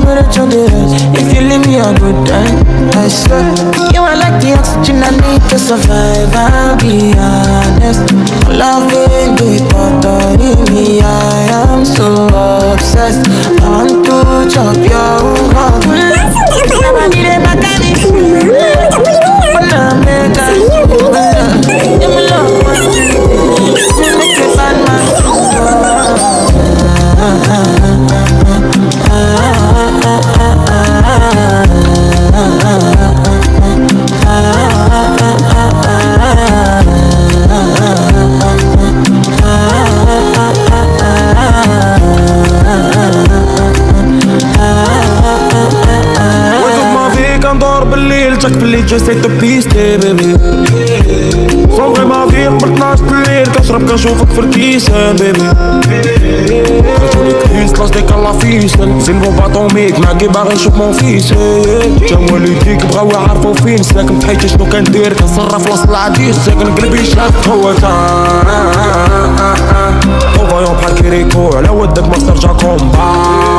with a chance. If you leave me a good time, I swear you are like the oxygen I need to survive. I'll be honest, loving you, but me, I am so obsessed. I want to chop your heart. I need it back at me. When I'm better, you me love one thing. You make it bad man. تك باللي جسيت بيستي بيبي صوغي ما فيه قبل 12 الليل كنشرب كنشوفك في الكيسان بيبي خرجوني كريس لاصديك الله فيسن زين بو باطوميك معاكي باغي نشوف مون فيس تا والديك بغاو يعرفو فين ساكن بحياتي شنو كندير كنصرف وسط العديس ساكن قلبي شاف هو تا او فايون بحال كيريكو على ودك ما ترجع كومبا